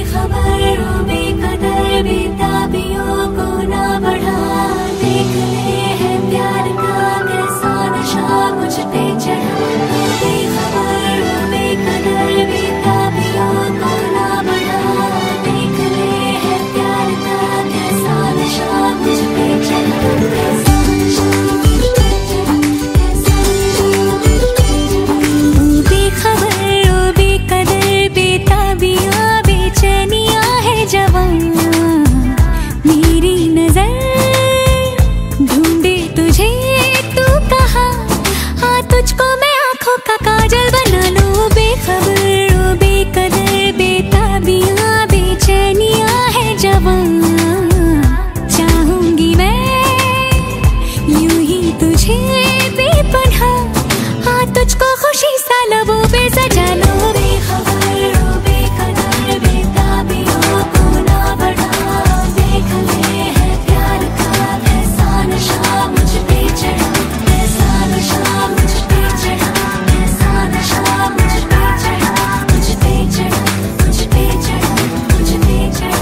बेखबर ओ बेकदर बेताबियों को ना बढ़ा, देख ले है प्यार का कैसा नशा मुझ पे चढ़ा। बेखबर ओ बेकदर बेताबियों को ना बढ़ा, देख ले है प्यार का कैसा नशा मुझ पे चढ़ा। कैसा नशा मुझ पे चढ़ा, कैसा नशा मुझ पे चढ़ा। ओ बेखबर ओ बेकदर बेताबियां बेचैनियां है जवां, मेरी नजर ढूंढे तुझे तू कहाँ, हाँ तुझको मैं आंखों का काजल बना लूं। बेखबर ओ बेकदर बेताबियां बेचैनियां है जवां, चाहूंगी मैं यूं ही तुझे बेपनाह, हाँ तुझको खुशी सा लबों पे सजा लो। बेखबर ओ बेकदर बेताबियों को ना बढ़ा, देख ले है प्यार का कैसा नशा मुझ पे चढ़ा। कैसा नशा मुझ पे चढ़ा, कैसा नशा मुझ पे चढ़ा, मुझ पे चढ़ा, मुझ पे चढ़ा, मुझ पे चढ़ा,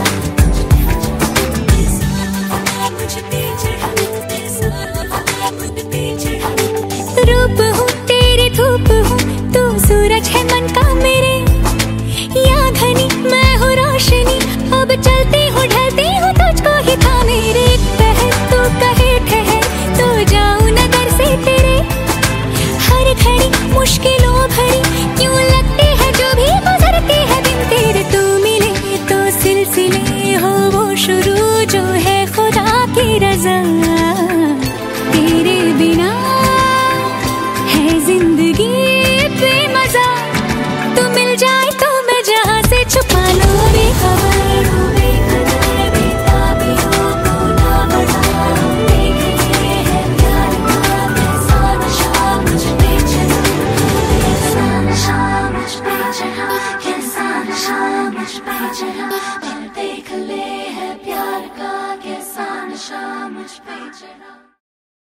कैसा मुझ पे चढ़ा, कैसा मुझ पे चढ़ा। रूप हूँ तेरी धूप हूँ, तू सूरज है मन का मेरे, या घनी मैं हूँ रोशनी, अब चलती हूँ ढलती हूँ तुझको ही था मेरे। पहल तू कहे ठहर तो जाऊँ नजर से तेरे, हर घड़ी मुश्किलों भरी क्यों लगती है जो भी गुजरती है दिन तेरे। तू मिले तो सिलसिले हो वो शुरू जो है खुदा की रजा, तेरे बिना है जिंदगी बेमजा, तू मिल जाए तो मैं जहाँ से छुपा लो। बेखबर ओ बेकदर बेताबियों को ना बढ़ा, देख ले है प्यार का कैसा नशा मुझ पे चढ़ा। कैसा नशा मुझ पे चढ़ा, कैसा नशा मुझ पे चढ़ा, और देख ले है प्यार का कैसा नशा मुझ पे चढ़ा।